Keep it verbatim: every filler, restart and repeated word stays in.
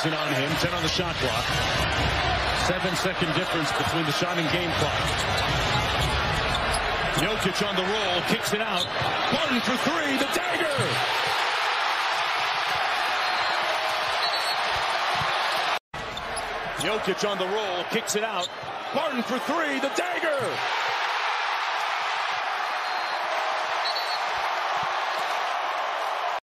isn't on him. ten on the shot clock. Seven-second difference between the shot and game clock. Jokic on the roll, kicks it out. Barton for three, the dagger! Jokic on the roll, kicks it out. Barton for three, the dagger!